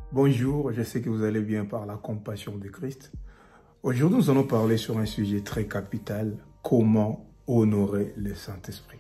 Bonjour, je sais que vous allez bien par la compassion de Christ. Aujourd'hui, nous allons parler sur un sujet très capital, comment honorer le Saint-Esprit.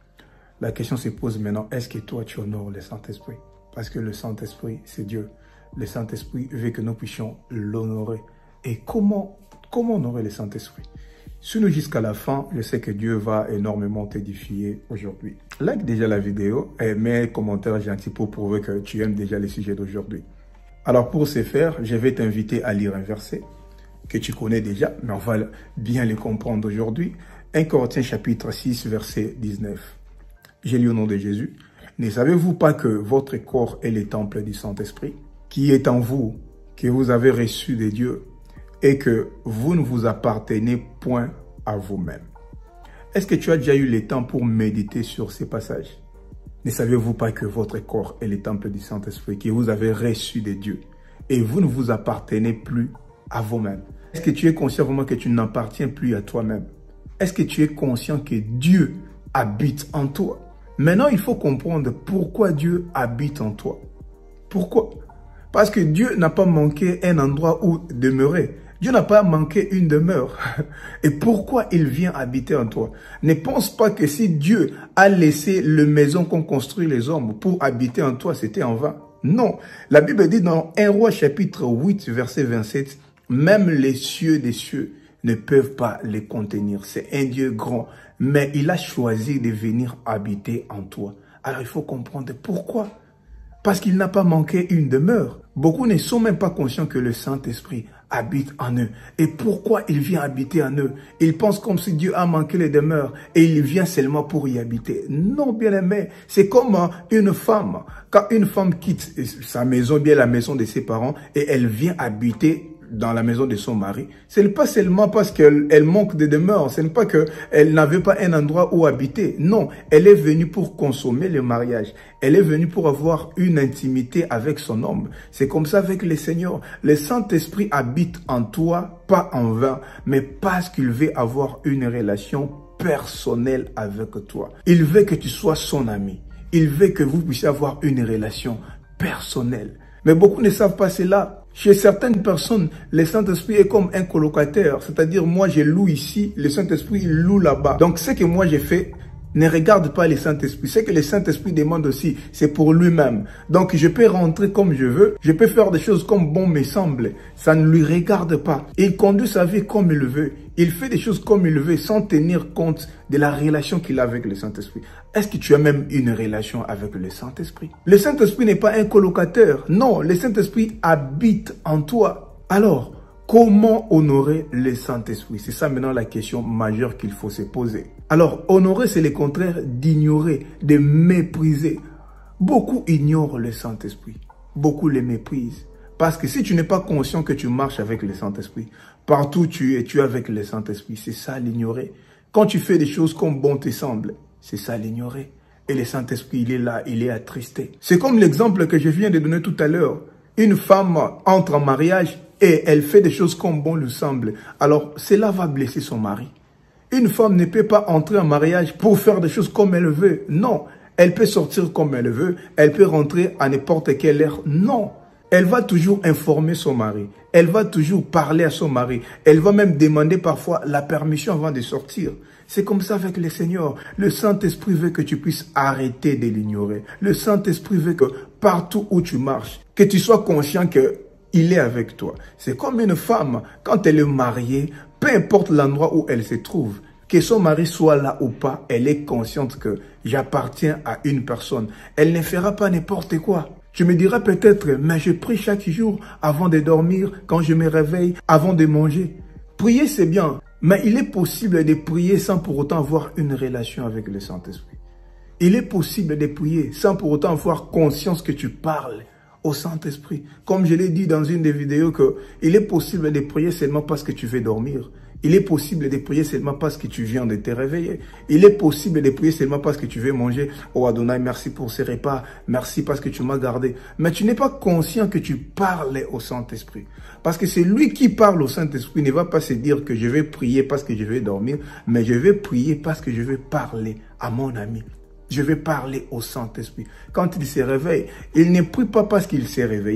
La question se pose maintenant, est-ce que toi tu honores le Saint-Esprit? Parce que le Saint-Esprit, c'est Dieu. Le Saint-Esprit veut que nous puissions l'honorer. Et comment honorer le Saint-Esprit? Suis-nous jusqu'à la fin, je sais que Dieu va énormément t'édifier aujourd'hui. Like déjà la vidéo et mets un commentaire gentil pour prouver que tu aimes déjà le sujet d'aujourd'hui. Alors pour ce faire, je vais t'inviter à lire un verset que tu connais déjà, mais on va bien le comprendre aujourd'hui. 1 Corinthiens chapitre 6, verset 19. J'ai lu au nom de Jésus. Ne savez-vous pas que votre corps est le temple du Saint-Esprit, qui est en vous, que vous avez reçu de Dieu, et que vous ne vous appartenez point à vous-même? Est-ce que tu as déjà eu le temps pour méditer sur ces passages? Ne savez-vous pas que votre corps est le temple du Saint-Esprit, que vous avez reçu de Dieu, et vous ne vous appartenez plus à vous-même? Est-ce que tu es conscient vraiment que tu n'appartiens plus à toi-même? Est-ce que tu es conscient que Dieu habite en toi? Maintenant, il faut comprendre pourquoi Dieu habite en toi. Pourquoi? Parce que Dieu n'a pas manqué un endroit où demeurer. Dieu n'a pas manqué une demeure. Et pourquoi il vient habiter en toi? Ne pense pas que si Dieu a laissé la maison qu'ont construit les hommes pour habiter en toi, c'était en vain. Non. La Bible dit dans 1 Roi chapitre 8, verset 27, « Même les cieux des cieux ne peuvent pas les contenir. C'est un Dieu grand, mais il a choisi de venir habiter en toi. » Alors il faut comprendre pourquoi. Parce qu'il n'a pas manqué une demeure. Beaucoup ne sont même pas conscients que le Saint-Esprit habite en eux. Et pourquoi il vient habiter en eux? Ils pensent comme si Dieu a manqué les demeures et il vient seulement pour y habiter. Non, bien aimé, c'est comme une femme. Quand une femme quitte sa maison, bien la maison de ses parents, et elle vient habiter dans la maison de son mari, ce n'est pas seulement parce qu'elle manque de demeure, ce n'est pas qu'elle n'avait pas un endroit où habiter. Non, elle est venue pour consommer le mariage. Elle est venue pour avoir une intimité avec son homme. C'est comme ça avec le Seigneur. Le Saint-Esprit habite en toi, pas en vain, mais parce qu'il veut avoir une relation personnelle avec toi. Il veut que tu sois son ami. Il veut que vous puissiez avoir une relation personnelle. Mais beaucoup ne savent pas cela. Chez certaines personnes, le Saint-Esprit est comme un colocataire. C'est-à-dire, moi, je loue ici, le Saint-Esprit, il loue là-bas. Donc, ce que moi, j'ai fait, ne regarde pas le Saint-Esprit. Ce que le Saint-Esprit demande aussi, c'est pour lui-même. Donc, je peux rentrer comme je veux. Je peux faire des choses comme bon me semble. Ça ne lui regarde pas. Il conduit sa vie comme il veut. Il fait des choses comme il veut sans tenir compte de la relation qu'il a avec le Saint-Esprit. Est-ce que tu as même une relation avec le Saint-Esprit? Le Saint-Esprit n'est pas un colocataire. Non, le Saint-Esprit habite en toi. Alors, comment honorer le Saint-Esprit? C'est ça maintenant la question majeure qu'il faut se poser. Alors, honorer, c'est le contraire d'ignorer, de mépriser. Beaucoup ignorent le Saint-Esprit. Beaucoup le méprisent. Parce que si tu n'es pas conscient que tu marches avec le Saint-Esprit, partout où tu es avec le Saint-Esprit, c'est ça l'ignorer. Quand tu fais des choses comme bon te semble, c'est ça l'ignorer. Et le Saint-Esprit, il est là, il est attristé. C'est comme l'exemple que je viens de donner tout à l'heure. Une femme entre en mariage et elle fait des choses comme bon lui semble. Alors, cela va blesser son mari. Une femme ne peut pas entrer en mariage pour faire des choses comme elle veut. Non. Elle peut sortir comme elle veut. Elle peut rentrer à n'importe quelle heure. Non. Elle va toujours informer son mari. Elle va toujours parler à son mari. Elle va même demander parfois la permission avant de sortir. C'est comme ça avec le Seigneur. Le Saint-Esprit veut que tu puisses arrêter de l'ignorer. Le Saint-Esprit veut que partout où tu marches, que tu sois conscient qu'il est avec toi. C'est comme une femme, quand elle est mariée, peu importe l'endroit où elle se trouve, que son mari soit là ou pas, elle est consciente que j'appartiens à une personne. Elle ne fera pas n'importe quoi. Tu me diras peut-être, mais je prie chaque jour avant de dormir, quand je me réveille, avant de manger. Prier, c'est bien, mais il est possible de prier sans pour autant avoir une relation avec le Saint-Esprit. Il est possible de prier sans pour autant avoir conscience que tu parles au Saint-Esprit. Comme je l'ai dit dans une des vidéos, il est possible de prier seulement parce que tu veux dormir. Il est possible de prier seulement parce que tu viens de te réveiller. Il est possible de prier seulement parce que tu veux manger. Oh Adonai, merci pour ce repas. Merci parce que tu m'as gardé. Mais tu n'es pas conscient que tu parles au Saint-Esprit. Parce que c'est lui qui parle au Saint-Esprit ne va pas se dire que je vais prier parce que je vais dormir. Mais je vais prier parce que je vais parler à mon ami. Je vais parler au Saint-Esprit. Quand il se réveille, il ne prie pas parce qu'il s'est réveillé.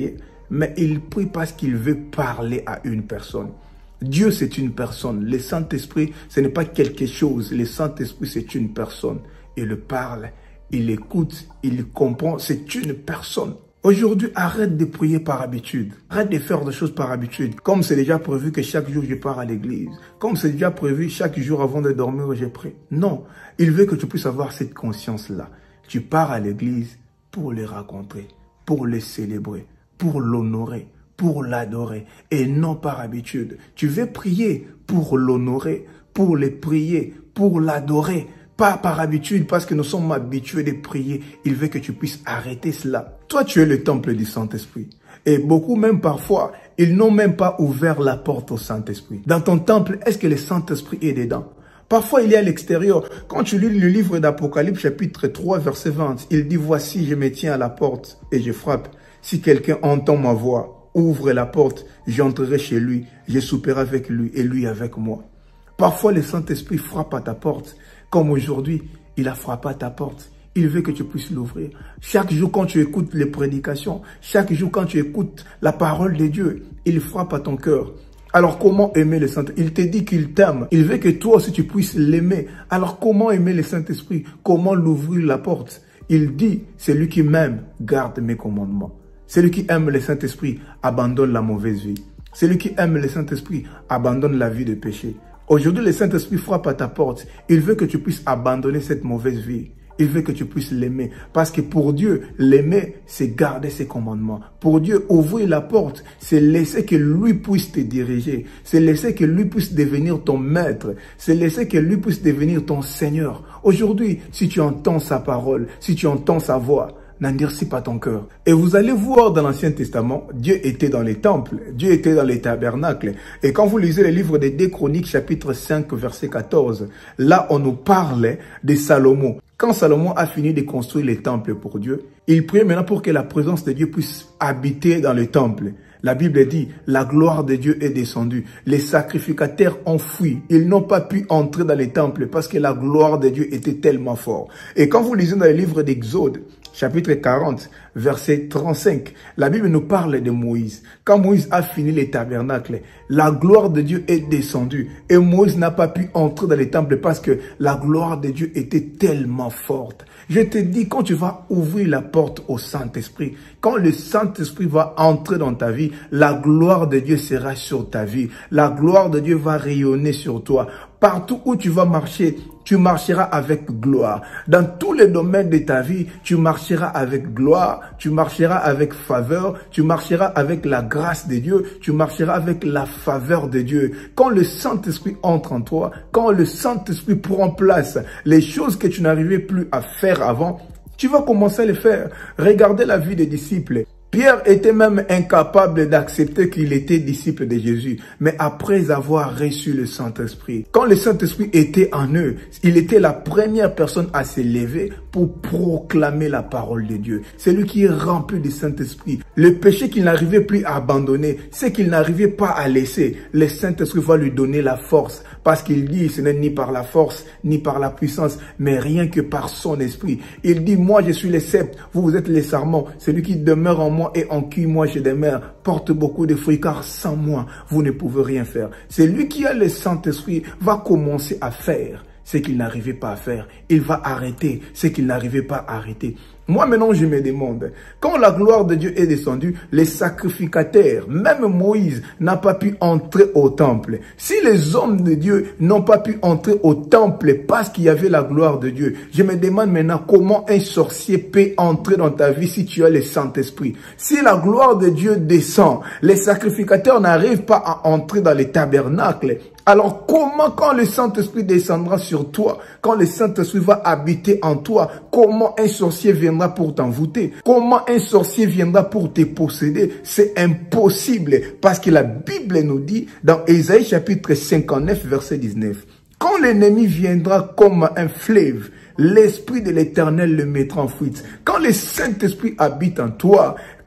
mais il prie parce qu'il veut parler à une personne. Dieu, c'est une personne. Le Saint-Esprit, ce n'est pas quelque chose. Le Saint-Esprit, c'est une personne. Il parle, il écoute, il comprend. C'est une personne. Aujourd'hui, arrête de prier par habitude. Arrête de faire des choses par habitude. Comme c'est déjà prévu que chaque jour je pars à l'église. Comme c'est déjà prévu chaque jour avant de dormir, je prie. Non, il veut que tu puisses avoir cette conscience-là. Tu pars à l'église pour le rencontrer, pour le célébrer, pour l'honorer, pour l'adorer et non par habitude. Tu veux prier pour l'honorer, pour le prier, pour l'adorer. Pas par habitude, parce que nous sommes habitués de prier. Il veut que tu puisses arrêter cela. Toi, tu es le temple du Saint-Esprit. Et beaucoup, même parfois, ils n'ont même pas ouvert la porte au Saint-Esprit. Dans ton temple, est-ce que le Saint-Esprit est dedans? Parfois, il est à l'extérieur. Quand tu lis le livre d'Apocalypse, chapitre 3, verset 20, il dit, « Voici, je me tiens à la porte et je frappe. Si quelqu'un entend ma voix, ouvre la porte, j'entrerai chez lui, je souperai avec lui et lui avec moi. » Parfois, le Saint-Esprit frappe à ta porte. Comme aujourd'hui, il a frappé à ta porte. Il veut que tu puisses l'ouvrir. Chaque jour, quand tu écoutes les prédications, chaque jour, quand tu écoutes la parole de Dieu, il frappe à ton cœur. Alors, comment aimer le Saint-Esprit? Il te dit qu'il t'aime. Il veut que toi aussi, tu puisses l'aimer. Alors, comment aimer le Saint-Esprit? Comment l'ouvrir la porte? Il dit, celui qui m'aime, garde mes commandements. Celui qui aime le Saint-Esprit, abandonne la mauvaise vie. Celui qui aime le Saint-Esprit, abandonne la vie de péché. Aujourd'hui, le Saint-Esprit frappe à ta porte. Il veut que tu puisses abandonner cette mauvaise vie. Il veut que tu puisses l'aimer. Parce que pour Dieu, l'aimer, c'est garder ses commandements. Pour Dieu, ouvrir la porte, c'est laisser que lui puisse te diriger. C'est laisser que lui puisse devenir ton maître. C'est laisser que lui puisse devenir ton Seigneur. Aujourd'hui, si tu entends sa parole, si tu entends sa voix, n'endurcis pas ton cœur. Et vous allez voir dans l'Ancien Testament, Dieu était dans les temples, Dieu était dans les tabernacles. Et quand vous lisez le livre des 2 Chroniques, chapitre 5, verset 14, là on nous parle de Salomon. Quand Salomon a fini de construire les temples pour Dieu, il priait maintenant pour que la présence de Dieu puisse habiter dans le temple. La Bible dit, la gloire de Dieu est descendue. Les sacrificateurs ont fui. Ils n'ont pas pu entrer dans les temples parce que la gloire de Dieu était tellement forte. Et quand vous lisez dans le livre d'Exode, chapitre 40, verset 35, la Bible nous parle de Moïse. Quand Moïse a fini les tabernacles, la gloire de Dieu est descendue. Et Moïse n'a pas pu entrer dans les temples parce que la gloire de Dieu était tellement forte. Je te dis, quand tu vas ouvrir la porte au Saint-Esprit, quand le Saint-Esprit va entrer dans ta vie, la gloire de Dieu sera sur ta vie. La gloire de Dieu va rayonner sur toi. Partout où tu vas marcher, tu marcheras avec gloire. Dans tous les domaines de ta vie, tu marcheras avec gloire, tu marcheras avec faveur, tu marcheras avec la grâce de Dieu, tu marcheras avec la faveur de Dieu. Quand le Saint-Esprit entre en toi, quand le Saint-Esprit prend place, les choses que tu n'arrivais plus à faire avant, tu vas commencer à les faire. Regardez la vie des disciples. Pierre était même incapable d'accepter qu'il était disciple de Jésus. Mais après avoir reçu le Saint-Esprit, quand le Saint-Esprit était en eux, il était la première personne à se lever pour proclamer la parole de Dieu. C'est lui qui est rempli du Saint-Esprit. Le péché qu'il n'arrivait plus à abandonner, c'est qu'il n'arrivait pas à laisser. Le Saint-Esprit va lui donner la force. Parce qu'il dit, ce n'est ni par la force, ni par la puissance, mais rien que par son esprit. Il dit, moi je suis le sceptre, vous êtes les sarments. Celui qui demeure en moi et en qui moi je demeure porte beaucoup de fruits, car sans moi, vous ne pouvez rien faire. C'est lui qui a le Saint-Esprit, va commencer à faire ce qu'il n'arrivait pas à faire. Il va arrêter ce qu'il n'arrivait pas à arrêter. Moi, maintenant, je me demande, quand la gloire de Dieu est descendue, les sacrificateurs, même Moïse, n'a pas pu entrer au temple. Si les hommes de Dieu n'ont pas pu entrer au temple parce qu'il y avait la gloire de Dieu, je me demande maintenant comment un sorcier peut entrer dans ta vie si tu as le Saint-Esprit. Si la gloire de Dieu descend, les sacrificateurs n'arrivent pas à entrer dans les tabernacles. Alors comment, quand le Saint-Esprit descendra sur toi, quand le Saint-Esprit va habiter en toi, comment un sorcier viendra pour t'envoûter? Comment un sorcier viendra pour te posséder? C'est impossible, parce que la Bible nous dit dans Ésaïe chapitre 59 verset 19, quand l'ennemi viendra comme un fleuve, l'Esprit de l'Éternel le mettra en fuite. Quand le Saint-Esprit habite en toi,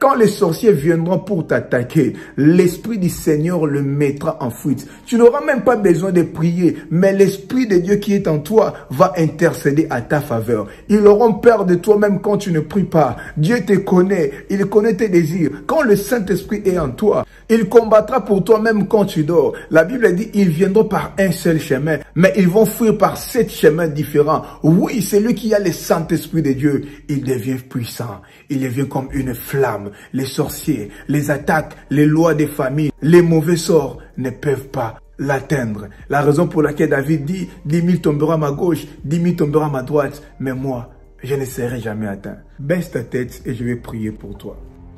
quand les sorciers viendront pour t'attaquer, l'Esprit du Seigneur le mettra en fuite. Tu n'auras même pas besoin de prier, mais l'Esprit de Dieu qui est en toi va intercéder à ta faveur. Ils auront peur de toi même quand tu ne pries pas. Dieu te connaît, il connaît tes désirs. Quand le Saint-Esprit est en toi, il combattra pour toi même quand tu dors. La Bible dit, ils viendront par un seul chemin, mais ils vont fuir par 7 chemins différents. Oui, c'est lui qui a le Saint-Esprit de Dieu. Il devient puissant. Il devient comme une flamme. Les sorciers, les attaques, les lois des familles, les mauvais sorts ne peuvent pas l'atteindre. La raison pour laquelle David dit, 10 000 tomberont à ma gauche, 10 000 tomberont à ma droite, mais moi, je ne serai jamais atteint. Baisse ta tête et je vais prier pour toi.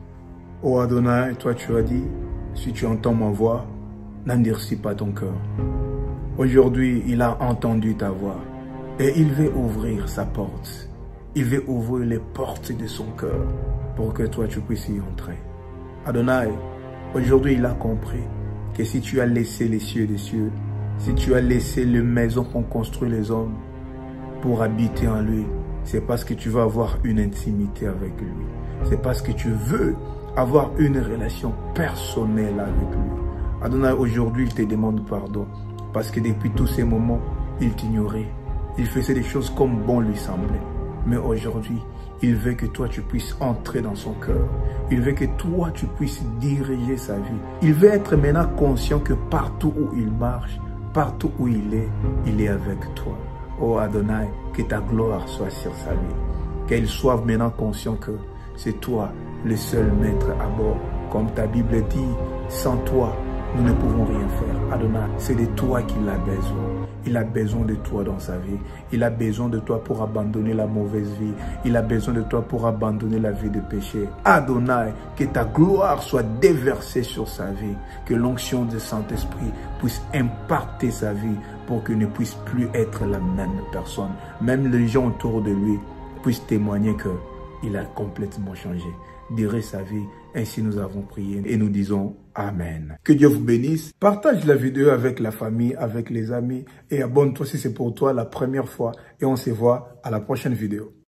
Oh Adonai, toi tu as dit, si tu entends ma voix, n'endurcis pas ton cœur. Aujourd'hui, il a entendu ta voix et il veut ouvrir sa porte. Il veut ouvrir les portes de son cœur pour que toi tu puisses y entrer. Adonai, aujourd'hui il a compris que si tu as laissé les cieux des cieux, si tu as laissé les maisons qu'ont construit les hommes pour habiter en lui, c'est parce que tu veux avoir une intimité avec lui. C'est parce que tu veux avoir une relation personnelle avec lui. Adonai, aujourd'hui, il te demande pardon. Parce que depuis tous ces moments, il t'ignorait. Il faisait des choses comme bon lui semblait. Mais aujourd'hui, il veut que toi, tu puisses entrer dans son cœur. Il veut que toi, tu puisses diriger sa vie. Il veut être maintenant conscient que partout où il marche, partout où il est avec toi. Oh Adonai, que ta gloire soit sur sa vie. Qu'il soit maintenant conscient que c'est toi le seul maître à bord. Comme ta Bible dit, sans toi, nous ne pouvons rien faire. Adonai, c'est de toi qu'il a besoin. Il a besoin de toi dans sa vie. Il a besoin de toi pour abandonner la mauvaise vie. Il a besoin de toi pour abandonner la vie de péché. Adonai, que ta gloire soit déversée sur sa vie. Que l'onction du Saint-Esprit puisse impacter sa vie pour qu'il ne puisse plus être la même personne. Même les gens autour de lui puissent témoigner qu'il a complètement changé. Dirige sa vie. Ainsi nous avons prié et nous disons Amen. Que Dieu vous bénisse. Partage la vidéo avec la famille, avec les amis et abonne-toi si c'est pour toi la première fois. Et on se voit à la prochaine vidéo.